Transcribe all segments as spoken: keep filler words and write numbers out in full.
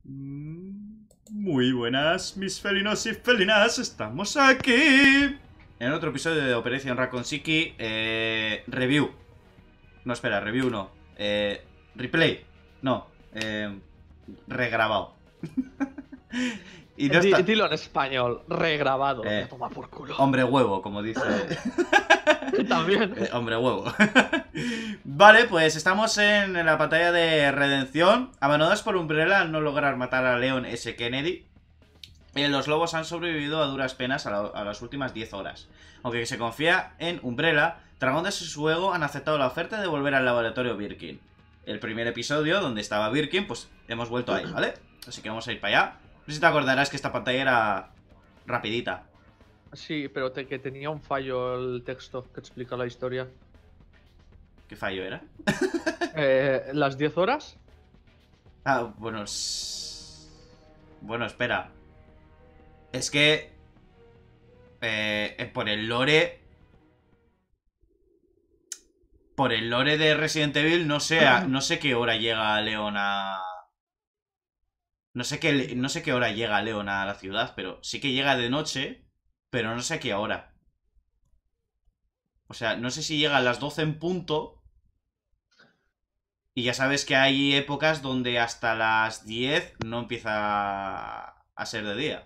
Muy buenas, mis felinos y felinas, estamos aquí en otro episodio de Operación Raccoon City. eh, Review. No, espera, review no. eh, Replay. No. Eh, regrabado. Y no está... Dilo en español, regrabado. Eh, Toma por culo. Hombre huevo, como dice. También. Eh, hombre huevo. Vale, pues estamos en, en la pantalla de redención. Abandonados por Umbrella al no lograr matar a Leon S. Kennedy. Eh, los lobos han sobrevivido a duras penas a, la, a las últimas diez horas. Aunque se confía en Umbrella, Dragondas y su ego han aceptado la oferta de volver al laboratorio Birkin. El primer episodio, donde estaba Birkin, pues hemos vuelto ahí, ¿vale? Así que vamos a ir para allá. No sé si te acordarás que esta pantalla era rapidita. Sí, pero te, que tenía un fallo el texto que explica la historia. ¿Qué fallo era? eh, ¿Las diez horas? Ah, bueno... Bueno, espera. Es que... Eh, por el lore... Por el lore de Resident Evil no sé, a, no sé qué hora llega Leon a... No sé, qué, no sé qué hora llega Leon a la ciudad, pero sí que llega de noche, pero no sé a qué hora. O sea, no sé si llega a las doce en punto. Y ya sabes que hay épocas donde hasta las diez no empieza a ser de día.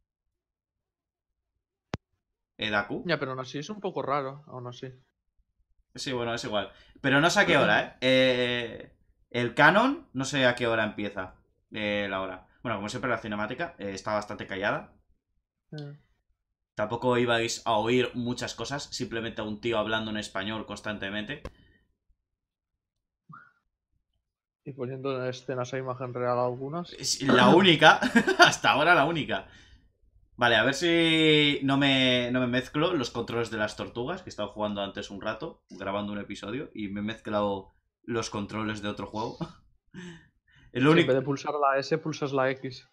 ¿Eh, Daku? Ya, pero aún así es un poco raro, aún así. Sí, bueno, es igual. Pero no sé a qué hora, ¿eh? eh el canon, no sé a qué hora empieza eh, la hora. Bueno, como siempre la cinemática eh, está bastante callada. Mm. Tampoco ibais a oír muchas cosas, simplemente a un tío hablando en español constantemente. Y poniendo en escenas a imagen real algunas. Es la única, hasta ahora la única. Vale, a ver si no me, no me mezclo los controles de las tortugas, que he estado jugando antes un rato, grabando un episodio, y me he mezclado los controles de otro juego. El Sí, único... en vez de pulsar la S, pulsas la X.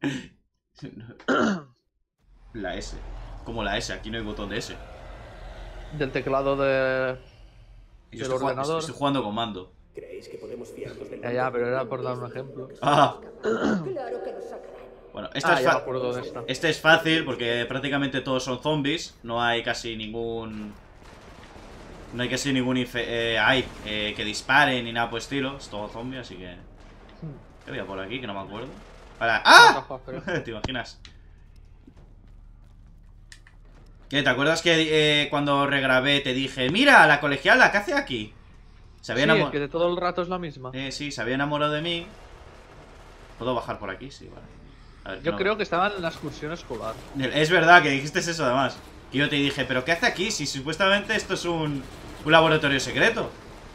La S. Como la S, aquí no hay botón de S. Del teclado de... Yo del estoy, jugando, ordenador. estoy jugando con mando. ¿Creéis que podemos fiarnos del Ya, ya, pero era por dar un ejemplo. Ah. Claro que nos sacarán. Bueno, esta Ah, es ya me fa- acuerdo de esta. este es fácil porque prácticamente todos son zombies. No hay casi ningún... No hay casi ningún infe- eh, hay, eh, que dispare ni nada por estilo. Es todo zombie, así que... ¿Qué había por aquí? Que no me acuerdo. Para... ¡Ah! ¿Te imaginas? ¿Qué? ¿Te acuerdas que eh, cuando regrabé te dije mira, la colegiala, ¿qué hace aquí? Se había Sí, enamorado... que de todo el rato es la misma. Eh, sí, se había enamorado de mí. ¿Puedo bajar por aquí? Sí, vale. A ver, Yo no. creo que estaba en la excursión escolar. Es verdad que dijiste eso además. Que yo te dije, ¿pero qué hace aquí? Si supuestamente esto es un, un laboratorio secreto.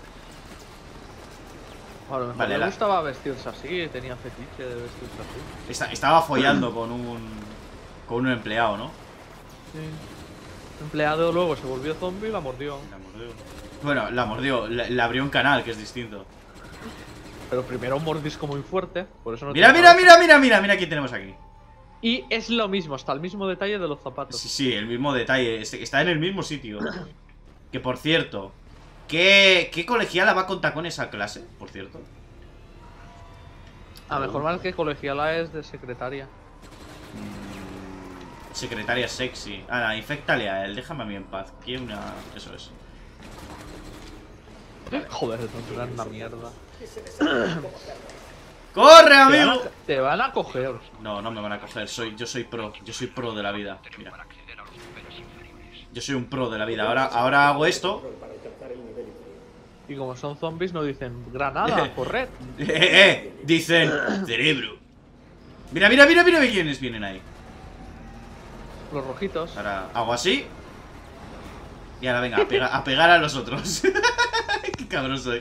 A lo mejor Vale, le la- gustaba vestirse así, tenía fetiche de vestirse así. Esta- estaba follando con un... Con un empleado, ¿no? Sí. El empleado luego se volvió zombie y la mordió. La mordió. Bueno, la mordió. Le, le abrió un canal, que es distinto. Pero primero un mordisco muy fuerte, por eso no Mira, tiene mira, cabeza. mira, mira, mira, mira quién tenemos aquí. Y es lo mismo, hasta el mismo detalle de los zapatos. Sí, sí, el mismo detalle. Este- Está en el mismo sitio. Que por cierto, ¿qué, qué colegiala va con tacones a clase? Por cierto. A mejor mal que colegiala es de secretaria. Mm, secretaria sexy. Ah, infectale a él, déjame a mí en paz. Quiero una... Eso es. Joder, no eran una mierda. ¡Corre, Te van, amigo! a, te van a coger. No, no me van a coger. Soy, yo soy pro. Yo soy pro de la vida. Mira. Yo soy un pro de la vida. Ahora, ahora hago esto. Para alcanzar el nivel inferior. Y como son zombies, no dicen granada, corred. Eh, eh, eh. Dicen cerebro. Mira, mira, mira, mira quiénes vienen ahí. Los rojitos. Ahora hago así. Y ahora venga, a, pega- a pegar a los otros. Qué cabrón soy.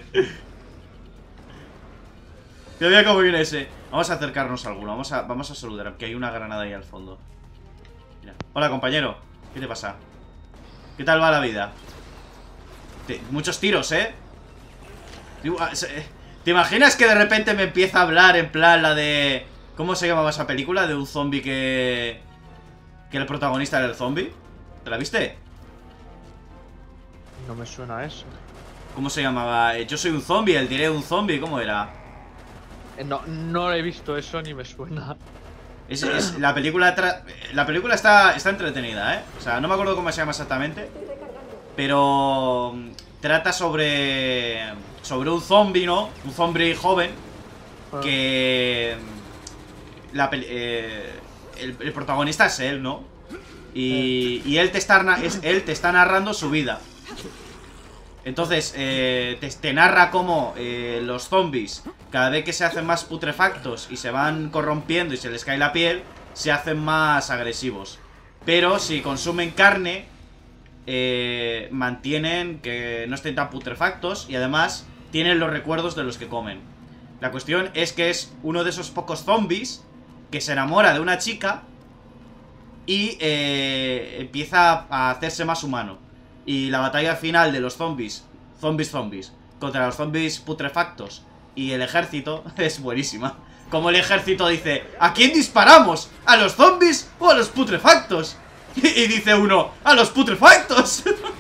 Que vea cómo viene ese. Vamos a acercarnos a alguno. Vamos a, vamos a saludar, que hay una granada ahí al fondo. Mira. Hola, compañero. ¿Qué te pasa? ¿Qué tal va la vida? Te- muchos tiros, ¿eh? Digo, ah, se- ¿Te imaginas que de repente me empieza a hablar en plan la de... ¿Cómo se llamaba esa película? De un zombie que... Que el protagonista era el zombie. ¿Te la viste? No me suena eso. ¿Cómo se llamaba? Eh, Yo soy un zombie, el diré un zombie. ¿Cómo era? Eh, No, no he visto eso ni me suena. Es, es- la película tra- la película está, está entretenida, ¿eh? O sea, no me acuerdo cómo se llama exactamente, pero mm, trata sobre sobre un zombie, ¿no? Un zombie joven que mm, la peli- eh, el, el protagonista es él, ¿no? Y, y él te está na- es, él te está narrando su vida. Entonces, eh, te, te narra cómo eh, los zombies, cada vez que se hacen más putrefactos y se van corrompiendo y se les cae la piel, se hacen más agresivos. Pero si consumen carne, eh, mantienen que no estén tan putrefactos y además tienen los recuerdos de los que comen. La cuestión es que es uno de esos pocos zombies que se enamora de una chica y eh, empieza a hacerse más humano. Y la batalla final de los zombies, zombies zombies, contra los zombies putrefactos y el ejército es buenísima. Como el ejército dice, ¿a quién disparamos? ¿A los zombies o a los putrefactos? Y, y dice uno, ¡a los putrefactos!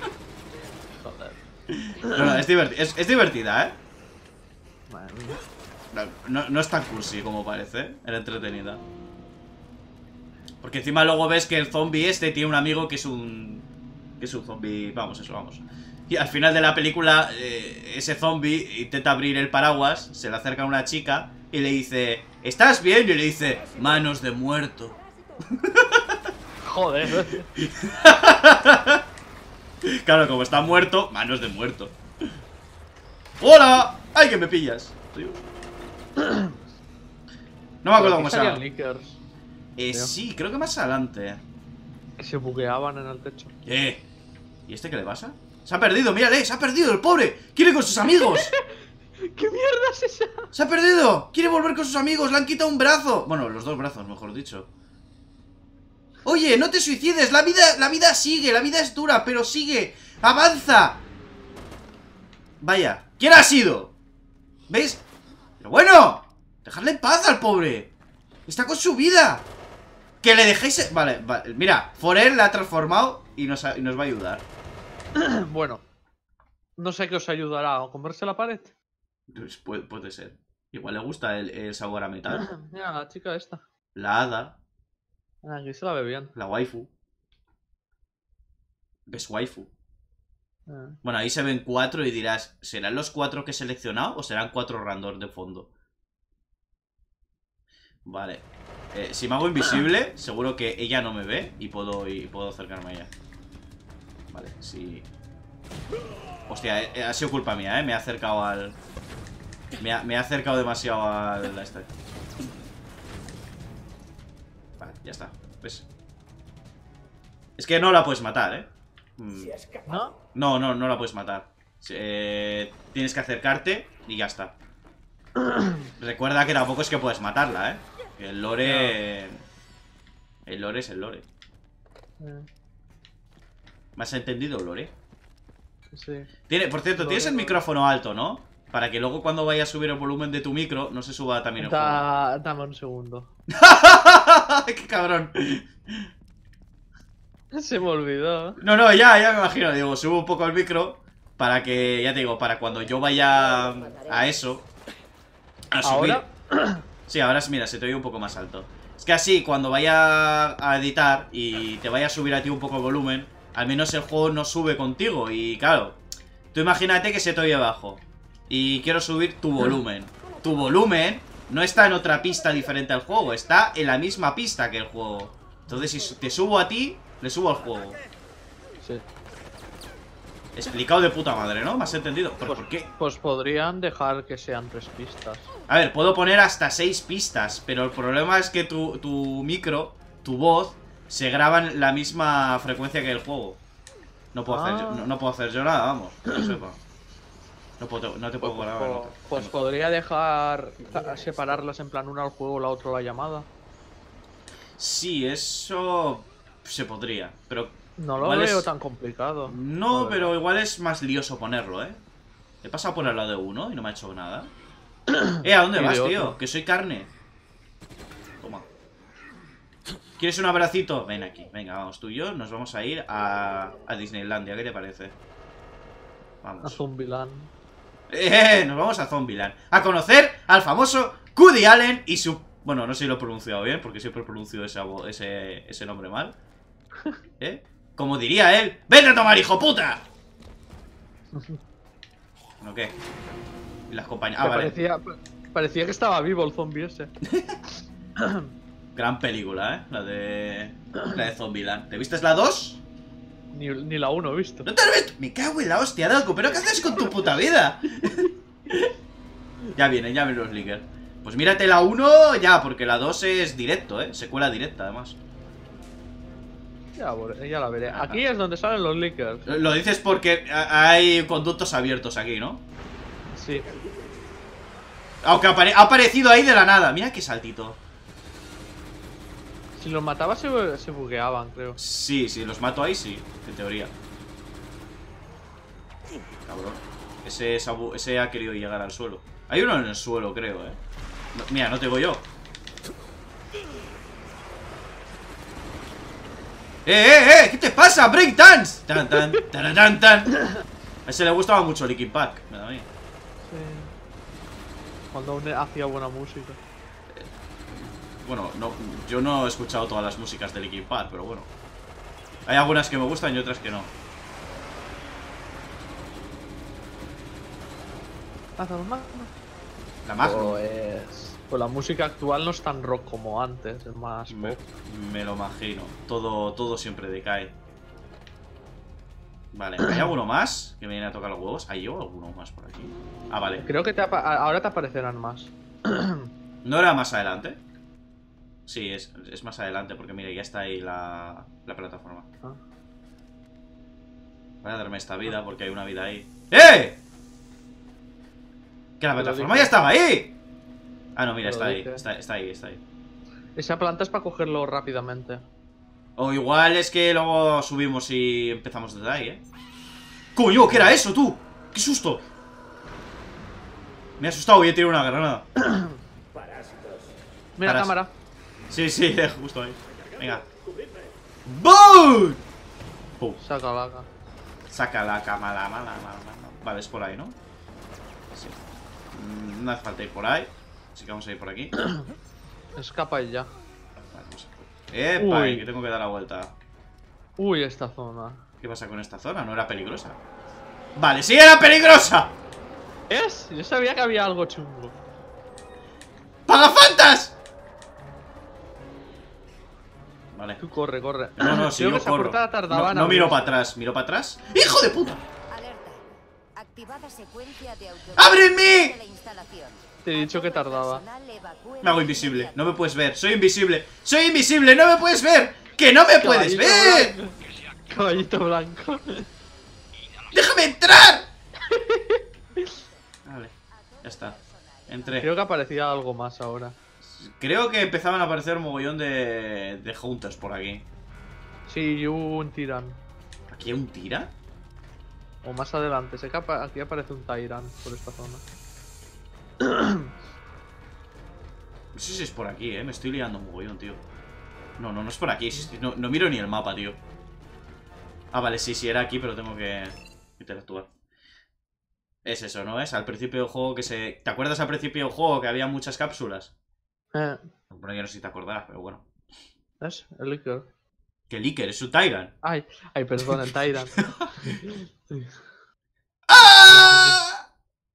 Joder. No, no, es, diverti es, es divertida, ¿eh? Madre mía. No, no, no es tan cursi como parece, ¿eh? Era entretenida. Porque encima luego ves que el zombie este tiene un amigo que es un... Que es un zombie, vamos, eso, vamos. Y al final de la película, eh, ese zombie intenta abrir el paraguas, se le acerca a una chica y le dice, ¿estás bien? Y le dice, manos de muerto. Joder. Claro, como está muerto, manos de muerto. ¡Hola! ¡Ay, que me pillas! No me acuerdo cómo se llama. Lickers Eh, sí, creo que más adelante. que se bugueaban en el techo. Eh, ¿y este qué le pasa? Se ha perdido, mírale, se ha perdido el pobre. Quiere con sus amigos. ¿Qué mierda es esa? Se ha perdido. Quiere volver con sus amigos. Le han quitado un brazo. Bueno, los dos brazos, mejor dicho. Oye, no te suicides. La vida, la vida sigue. La vida es dura, pero sigue. Avanza. Vaya. ¿Quién ha sido? ¿Veis? Pero bueno, dejadle en paz al pobre. Está con su vida. Que le dejéis... Vale, vale. Mira, Forer la ha transformado y nos, ha- y nos va a ayudar. Bueno, no sé qué os ayudará. ¿A comerse la pared? Pues puede, puede ser. Igual le gusta el, el sabor a metal. Mira, la chica esta. La hada. Ah, aquí se la ve bien. La waifu. ¿Ves waifu? Ah. Bueno, ahí se ven cuatro y dirás, ¿serán los cuatro que he seleccionado o serán cuatro random de fondo? Vale. Eh, si me hago invisible, seguro que ella no me ve y puedo, y puedo acercarme a ella. Vale, sí. Hostia, eh, ha sido culpa mía, ¿eh? Me he acercado al... Me ha, me ha acercado demasiado al... a este. Vale, ya está. ¿Ves? Es que no la puedes matar, ¿eh? Mm. Si has capaz. ¿No? No, no, no la puedes matar. Eh, tienes que acercarte y ya está. Recuerda que tampoco es que puedes matarla, ¿eh? Que el lore... El lore es el lore. Eh, ¿Me has entendido, lore? sí. Tiene, por cierto, Lore, tienes el lore. micrófono alto, ¿no? Para que luego cuando vaya a subir el volumen de tu micro no se suba también el juego. Da, dame un segundo. ¡Qué cabrón! Se me olvidó. No, no, ya, ya me imagino. Digo, subo un poco el micro para que, ya te digo, para cuando yo vaya a eso, a subir. Ahora, Sí, ahora mira, se te oye un poco más alto. Es que así, cuando vaya a editar y te vaya a subir a ti un poco el volumen, al menos el juego no sube contigo. Y claro, tú imagínate que se te oye bajo y quiero subir tu volumen. Tu volumen no está en otra pista diferente al juego, está en la misma pista que el juego. Entonces si te subo a ti, le subo al juego. sí. Explicado de puta madre, ¿no? ¿Me has entendido? ¿Pero Pues, por qué? pues podrían dejar que sean tres pistas. A ver, puedo poner hasta seis pistas, pero el problema es que tu, tu micro, tu voz, se graba en la misma frecuencia que el juego. No puedo, Ah. hacer, yo, no, no puedo hacer yo nada, vamos, que lo sepa. No, puedo, no te puedo Pues, grabar. pues- no te- pues no. podría dejar a- separarlas en plan una al juego, la otra la llamada. Sí, eso se podría, pero No lo igual veo es- tan complicado. No, la pero verdad. igual es más lioso ponerlo, ¿eh? He pasado por al lado de uno y no me ha hecho nada. Eh, ¿a dónde Y de vas, otro. tío? Que soy carne. Toma. ¿Quieres un abracito? Ven aquí, venga, vamos tú y yo. Nos vamos a ir a, a Disneylandia, ¿qué te parece? A Vamos. Zombiland. Eh, nos vamos a Zombieland. A conocer al famoso Woody Allen y su... Bueno, no sé si lo he pronunciado bien, porque siempre pronuncio ese, ese, ese nombre mal. ¿Eh? Como diría él, ¡vete a tomar, hijo puta! ¿No qué? Y las compañías... Ah, vale. Parecía, parecía que estaba vivo el zombie ese. Gran película, ¿eh? La de... La de Zombieland. ¿Te viste la dos? Ni, ni la uno he visto. ¿No te has visto? Me cago en la hostia, Dalco, ¿pero qué haces con tu puta vida? Ya vienen, ya vienen los leakers. Pues mírate la uno ya, porque la dos es directo, ¿eh? Secuela directa, además. Ya, ya la veré. Aquí es donde salen los leakers. Lo dices porque hay conductos abiertos aquí, ¿no? Sí. Aunque apare ha aparecido ahí de la nada. Mira qué saltito. Si los mataba se, se bugueaban, creo. Sí, sí, los mato ahí, sí, en teoría. Cabrón. Ese, ese ha querido llegar al suelo. Hay uno en el suelo, creo, eh. No, mira, no te voy yo. ¡Eh, eh, eh! ¿Qué te pasa? ¡Break dance! Tan, tan, tan, tan, tan. A ese le gustaba mucho Linkin Park, me da a mí. Sí. Cuando aún hacía buena música. Bueno, no, yo no he escuchado todas las músicas de Linkin Park, pero bueno. Hay algunas que me gustan y otras que no. La Magnum. Pues, pues la música actual no es tan rock como antes, es más pop. Me, me lo imagino. Todo, todo siempre decae. Vale, ¿hay alguno más que me viene a tocar los huevos? ¿Hay yo alguno más por aquí? Ah, vale. Creo que te ahora te aparecerán más. ¿No era más adelante? Sí, es, es más adelante porque mire, ya está ahí la, la plataforma. Ah. Voy a darme esta vida porque hay una vida ahí. ¡Eh! ¡Que la plataforma ya estaba ahí! Ah, no, mira, está ahí, está, está ahí, está ahí. Esa planta es para cogerlo rápidamente. O igual es que luego subimos y empezamos desde ahí, ¿eh? ¡Coño! ¿Qué era eso, tú? ¡Qué susto! Me he asustado y he tirado una granada. Parásitos. Mira la Paras. cámara. Sí, sí, justo ahí. Venga. ¡Boom! Pum. Saca la ca- Saca la cama, la mala, mala, mala. Vale, es por ahí, ¿no? Sí. Mm, No hace falta ir por ahí. Así que vamos a ir por aquí. Vale, Escapa y ya. vamos a... ¡Epa! Uy. Que tengo que dar la vuelta. Uy, esta zona. ¿Qué pasa con esta zona? ¿No era peligrosa? ¡Vale, sí era peligrosa! ¿Es? Yo sabía que había algo chungo. ¡Pagafantas! Vale. Tú corre, corre. No, no, si Creo yo que esa corro. puerta tardaba No, en no miro abrirse. para atrás, miro para atrás. ¡Hijo de puta! Alerta. Activada secuencia de auto. ¡Ábreme! de la instalación. Te he dicho que tardaba. Personal evacúe Me hago invisible, no me puedes ver, soy invisible. ¡Soy invisible! ¡No me puedes ver! ¡Que no me puedes Caballito ver! blanco. Caballito blanco. ¡Déjame entrar! Vale, ya está. Entré. Creo que aparecía algo más ahora. Creo que empezaban a aparecer un mogollón de, de hunters por aquí. Sí, y hubo un Tyran. ¿Aquí hay un tira? O más adelante. Sé que apa- aquí aparece un Tyran por esta zona. No sé si es por aquí, eh. Me estoy liando un mogollón, tío. No, no, no es por aquí. No, no miro ni el mapa, tío. Ah, vale, sí, sí, era aquí, pero tengo que interactuar. Es eso, ¿no? Es al principio del juego que se... ¿Te acuerdas al principio del juego que había muchas cápsulas? Eh, Bueno, yo no sé si te acordarás, pero bueno. ¿ves? El Licker. Que Licker es un Tyrant. Ay, ay, perdón, el Tyran. ¡Ah!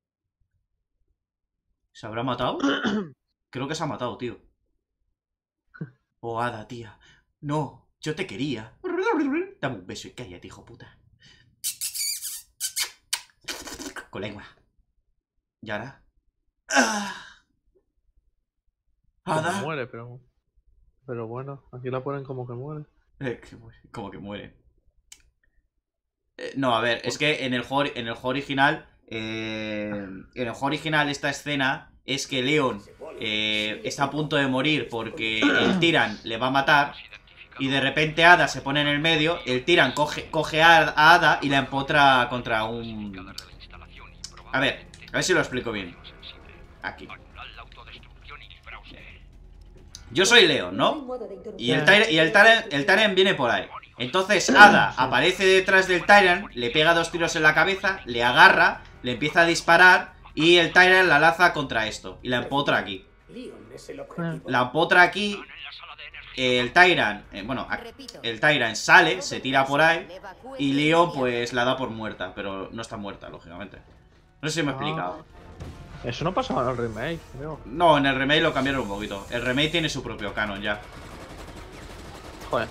¿Se habrá matado? Creo que se ha matado, tío. Oh, Ada, tía. No, yo te quería. Dame un beso y cállate, hijo puta. Con lengua. ¿Y ahora? ¡Ah! Como Ada. muere, pero. Pero bueno, aquí la ponen como que muere. Eh, que muere, como que muere. Eh, no, a ver, es que en el juego, en el juego original. Eh, en el juego original, esta escena es que Leon eh, está a punto de morir porque el Tyran le va a matar. Y de repente Ada se pone en el medio. El Tyran coge, coge a, a Ada y la empotra contra un. A ver, a ver si lo explico bien. Aquí. Yo soy Leon, ¿no? Y el Tyran, y el Tyran, el Tyran viene por ahí. Entonces Ada aparece detrás del Tyran, le pega dos tiros en la cabeza, le agarra, le empieza a disparar y el Tyran la lanza contra esto y la empotra aquí. Leon es el objetivo. La potra aquí. El Tyrant, eh, bueno, el Tyrant sale, se tira por ahí. Y Leon pues la da por muerta. Pero no está muerta, lógicamente. No sé si me he explicado. Eso no pasaba en el remake, creo. No, en el remake lo cambiaron un poquito. El remake tiene su propio canon ya. Joder.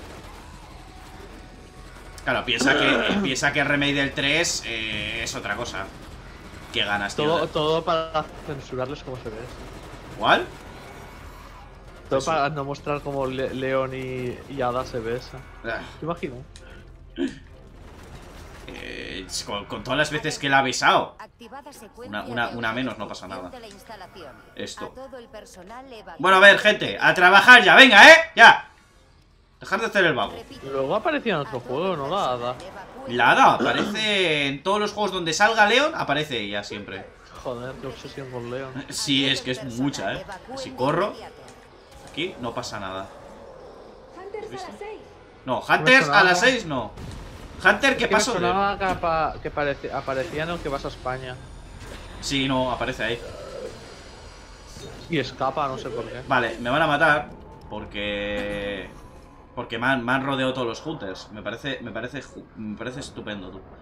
Claro, piensa que, piensa que el remake del tres eh, es otra cosa. Qué ganas, tío. Todo, todo para censurarles como se ve. ¿Cuál? Todo Eso. para no mostrar cómo Le Leon y, y Ada se besan. Ah, ¿Te imaginas? eh, con, con todas las veces que la ha besado. Activada secuencia Una- una- de una menos, no pasa nada. de la instalación. Esto. A todo el personal evacuado. Bueno, a ver, gente, a trabajar ya, venga, ¿eh? Ya. Dejar de hacer el vago. Repito, Luego aparecía en otro a todo juego, el ¿no? La Ada. personal evacuado. La Hada aparece en todos los juegos donde salga Leon, aparece ella siempre. Joder, qué obsesión con Leon. Sí, A es todo que el es personal mucha, ¿eh? evacúen Si de corro, inmediato. aquí no pasa nada. Hunters a las seis. No, Hunters a las seis no. Hunter, ¿qué Es que me pasó? sonaba que, apa- que parece- aparecía en el que vas a España. Sí, no, aparece ahí. Y escapa, no sé por qué. Vale, me van a matar porque... Porque me han, me han rodeado todos los Hunters. Me parece, me parece, ju- me parece estupendo, tú.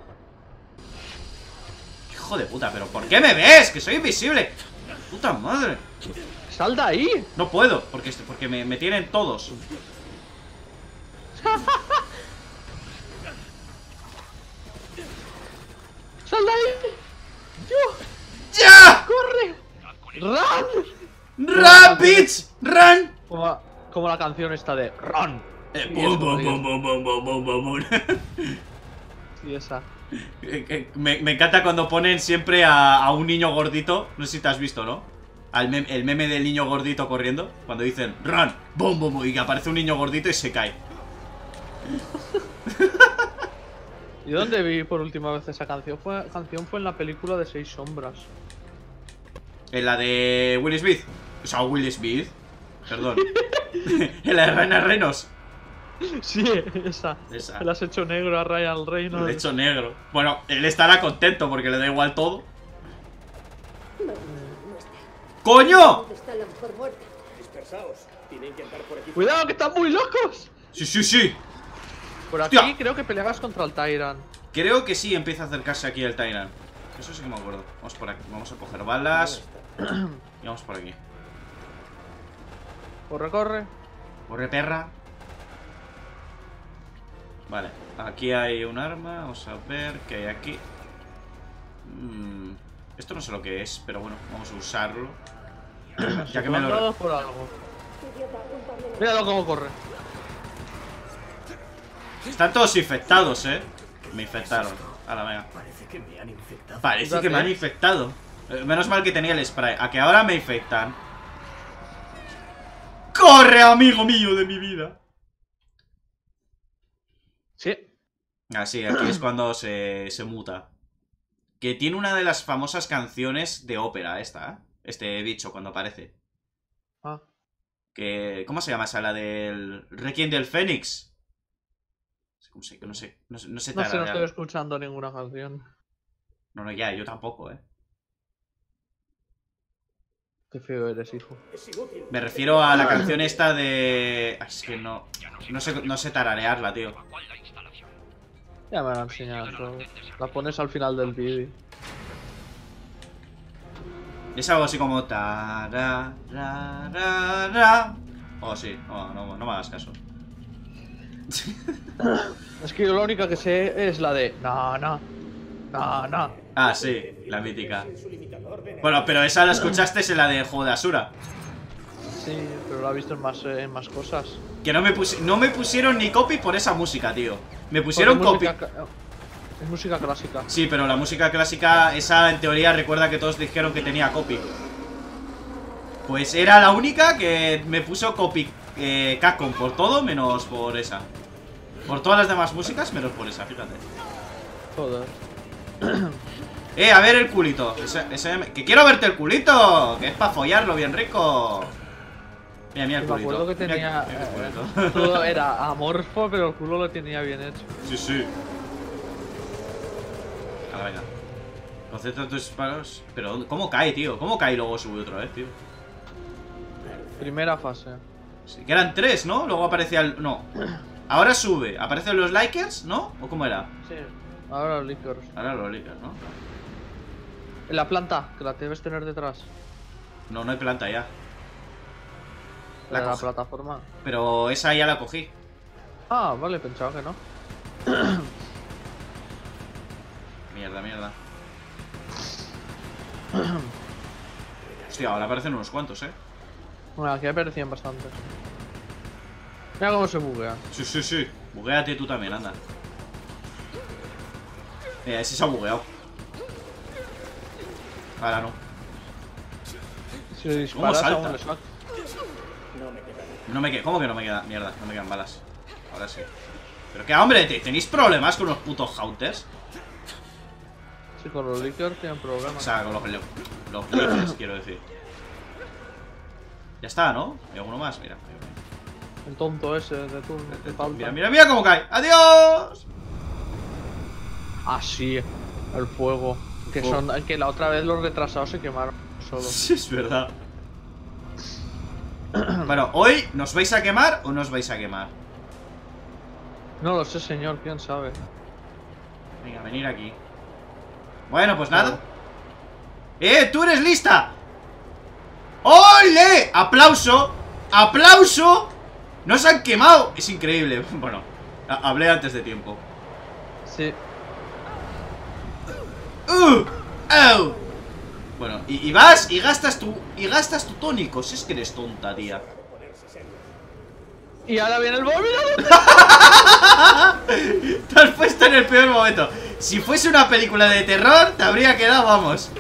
Hijo de puta, pero ¿por qué me ves? Que soy invisible. Puta madre. ¡Sal de ahí! No puedo, porque, porque me, me tienen todos. ¡Sal de ahí! ¡Yo! ¡Ya! ¡Corre! ¡Run! ¡Run, bitch! ¡Run! Como, como la canción esta de Run. Eh, Y bum, es como bum, que- bum, bum, bum, bum, bum, bum, bum. Sí, esa. Eh, eh, me, me encanta cuando ponen siempre a, a un niño gordito. No sé si te has visto, ¿no? Al mem- el meme del niño gordito corriendo. Cuando dicen run, bum, bum, bum, y que aparece un niño gordito y se cae. ¿Y dónde vi por última vez esa canción? Fue, canción fue en la película de Seis Sombras. En la de Will Smith. O sea, Will Smith. Perdón. En la de Ryan Reynolds. Sí, esa. Esa. Le has hecho negro a Ryan Reynolds. De hecho, negro. Bueno, él estará contento porque le da igual todo. No, no está. ¡Coño! ¿Dónde está la mejor muerte? Dispersaos. Tienen que andar por aquí. ¡Cuidado, que están muy locos! Sí, sí, sí. Por aquí Hostia. creo que peleabas contra el Tyrant. Creo que sí empieza a acercarse aquí el Tyrant. Eso sí que me acuerdo. Vamos por aquí. Vamos a coger balas. Y vamos por aquí. Corre, corre. Corre, perra. Vale, aquí hay un arma. Vamos a ver qué hay aquí. Mm, esto no sé lo que es, pero bueno, vamos a usarlo. Ya que me han lo... dado por algo. Idiota, culpable. Míralo cómo corre. Están todos infectados, eh. Me infectaron. A la venga. Parece que me han infectado. Parece que me han infectado. Eh, Menos mal que tenía el spray. A que ahora me infectan. ¡Corre, amigo mío de mi vida! Sí. Así, aquí es cuando se, se muta. Que tiene una de las famosas canciones de ópera esta, ¿eh? Este bicho cuando aparece. Ah. Que, ¿cómo se llama esa? La del Requiem del Fénix. No sé, no sé, no sé, no sé No sé, no tararear. estoy escuchando ninguna canción. No, no, ya, yo tampoco, eh. Qué feo eres, hijo. Es inútil. Me refiero a la canción esta de... Es que no... No sé, no sé tararearla, tío. Ya me la enseñado. La pones al final del vídeo. Es algo así como... Tara, ra, ra, ra. Oh, sí. No, no, no me hagas caso. Es que yo la única que sé es la de no, no, no, no. Ah, sí, la mítica. En su limitador de Bueno, pero esa la escuchaste en la de Juego de Asura. Sí, pero la he visto en más, eh, en más cosas. Que no me, pusi- no me pusieron ni copy por esa música, tío. Me pusieron Porque copy. es música ca- Es música clásica. Sí, pero la música clásica, esa en teoría recuerda que todos dijeron que tenía copy. Pues era la única que me puso copy eh, Capcom por todo, menos por esa. Por todas las demás músicas, menos por esa, fíjate. Joder. Eh, a ver el culito. Ese, ese- que quiero verte el culito. Que es para follarlo bien rico. Mira, mira el Me culito. acuerdo que Mira- tenía. mira qué eh, culito. el culo era amorfo, pero el culo lo tenía bien hecho. Sí, sí. A venga. Concentra tus disparos. Pero, ¿cómo cae, tío? ¿Cómo cae y luego sube otra vez, tío? Primera fase. Sí, que eran tres, ¿no? Luego aparecía el... No. Ahora sube. ¿Aparecen los likers, no? ¿O cómo era? Sí. Ahora los licors. Ahora los likers, ¿no? En la planta, que la debes tener detrás. No, no hay planta ya. La De la coge. plataforma. Pero esa ya la cogí. Ah, vale, pensaba que no. Mierda, mierda. Hostia, ahora aparecen unos cuantos, ¿eh? Bueno, aquí aparecían bastantes. Mira cómo se buguea. Sí, sí, sí. Buguéate tú también, anda. Mira, ese se ha bugueado. Ahora no. Si disparas salta? aún le saca. No me queda. No me queda. ¿Cómo que no me queda? Mierda, no me quedan balas. Ahora sí. Pero que, hombre, ¿te- ¿tenéis problemas con los putos hauters? Sí, con los licors tienen O problemas. sea, con los, los likers, quiero decir. Ya está, ¿no? ¿Hay alguno más? Mira. hay uno. El tonto ese de turno. que falta. Mira, mira, mira cómo cae. ¡Adiós! Ah, sí, el fuego. Que Fuego. son que la otra vez los retrasados se quemaron solo. Sí, es verdad. Bueno, ¿hoy nos vais a quemar o no os vais a quemar? No lo sé, señor, quién sabe. Venga, venir aquí. Bueno, pues nada. ¡Eh! ¡Tú eres lista! ¡Ole! ¡Aplauso! ¡Aplauso! ¡Nos han quemado! Es increíble. Bueno, ha- hablé antes de tiempo. Sí. ¡Uh! ¡Au! Bueno, y, y vas y gastas tu. Y gastas tu tónico. Si es que eres tonta, tía. Y ahora viene el móvil. Te has puesto en el peor momento. Si fuese una película de terror, te habría quedado, vamos.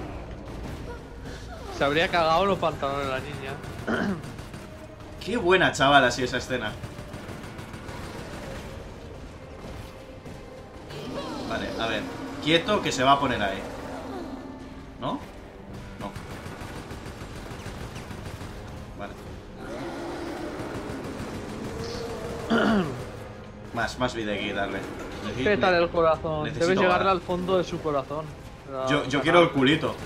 Se habría cagado los pantalones la niña. Qué buena, chaval, así esa escena. Vale, a ver. Quieto que se va a poner ahí. ¿No? No. Vale. Más, más vida hay que darle. Necesito- Pétale el corazón. necesito Debes llegarle bala. al fondo de su corazón. Yo, yo quiero el culito.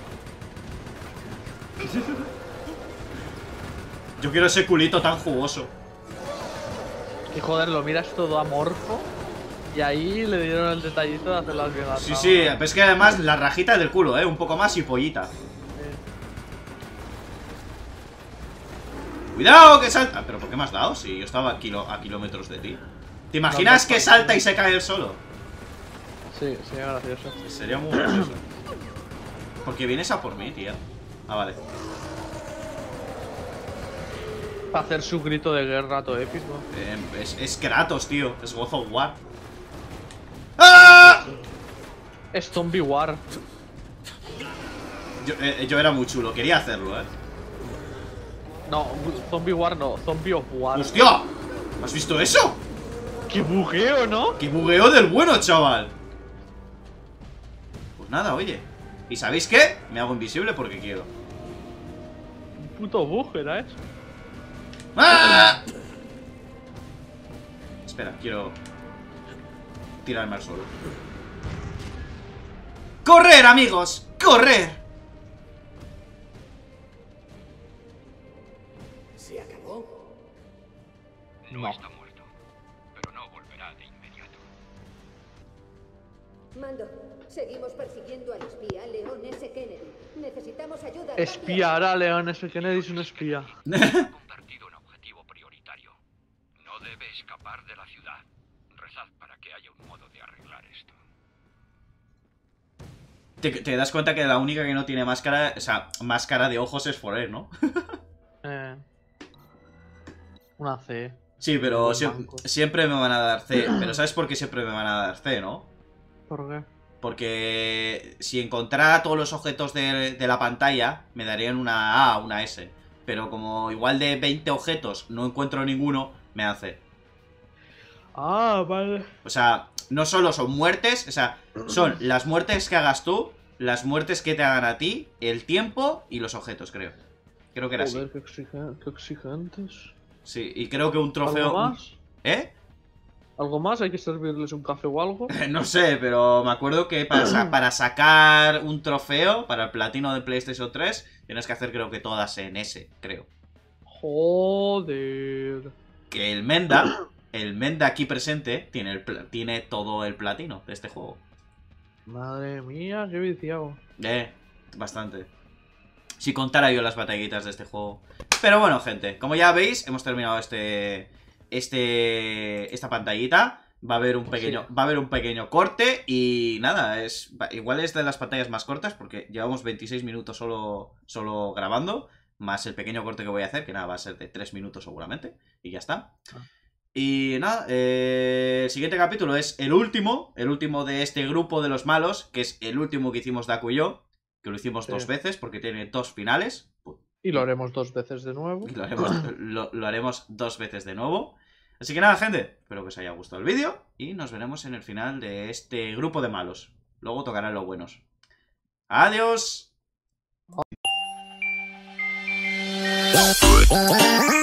Yo quiero ese culito tan jugoso. Y joder, lo miras todo amorfo. Y ahí le dieron el detallito de hacer las viejas. Sí, sí, pero es que además la rajita del culo, ¿eh? Un poco más y pollita. ¡Cuidado que salta! ¿Pero por qué me has dado? Si yo estaba a, kilo, a kilómetros de ti. ¿Te imaginas que salta y se cae él solo? Sí, sería gracioso. Sería muy gracioso. Porque vienes a por mí, tía. Ah, vale. Para hacer su grito de guerra todo épico. Eh, es, es Kratos, tío. Es God of War. ¡Ah! Es Zombie War. Yo, eh, yo era muy chulo. Quería hacerlo, ¿eh? No, Zombie War no, Zombie of War. ¡Hostia! ¿Has visto eso? ¡Qué bugueo!, ¿no? ¡Qué bugueo del bueno, chaval! Pues nada, oye. ¿Y sabéis qué? Me hago invisible porque quiero. Un puto bug era eso. ¡Ah! Espera, quiero tirarme al suelo. ¡Correr, amigos! ¡Correr! ¿Se acabó? No, No. está muerto, pero no volverá de inmediato. Mando, seguimos persiguiendo al espía Leon S. Kennedy. Necesitamos ayuda. Espiar a Leon S. Kennedy es un espía. He convertido en objetivo prioritario. No debe escapar de la ciudad. Rezad para que haya un modo de arreglar esto. Te, te das cuenta que la única que no tiene máscara, o sea, máscara de ojos es Forer, ¿no? Eh, una C. Sí, pero Buen siem- banco. siempre me van a dar C. Pero ¿sabes por qué siempre me van a dar C, no? ¿Por qué? Porque si encontrara todos los objetos de, de la pantalla, me darían una A o una S. Pero como igual de veinte objetos no encuentro ninguno, me dan C. Ah, vale. O sea, no solo son muertes, o sea, son las muertes que hagas tú, las muertes que te hagan a ti, el tiempo y los objetos, creo. Creo que era así. Joder, qué, exigen- qué exigentes. Sí, y creo que un trofeo... ¿Algo más? ¿Eh? ¿Algo más? ¿Hay que servirles un café o algo? No sé, pero me acuerdo que para, sa- para sacar un trofeo, para el platino de PlayStation tres, tienes que hacer creo que todas en S, creo. Joder. Que el Menda, el Menda aquí presente, tiene, el, pla- tiene todo el platino de este juego. Madre mía, qué viciado. Eh, bastante. Si contara yo las batallitas de este juego. Pero bueno, gente, como ya veis, hemos terminado este. Este. Esta pantallita. Va a haber un pequeño. Sí. Va a haber un pequeño corte. Y nada, es. va- Igual es de las pantallas más cortas. Porque llevamos veintiséis minutos solo. Solo grabando. Más el pequeño corte que voy a hacer. Que nada, va a ser de tres minutos seguramente. Y ya está. Ah. Y nada, eh, el siguiente capítulo es el último. El último de este grupo de los malos. Que es el último que hicimos Daku y yo. Que lo hicimos Sí. dos veces porque tiene dos finales. Y lo haremos dos veces de nuevo. Y lo haremos, lo, lo haremos dos veces de nuevo. Así que nada, gente. Espero que os haya gustado el vídeo. Y nos veremos en el final de este grupo de malos. Luego tocarán los buenos. ¡Adiós!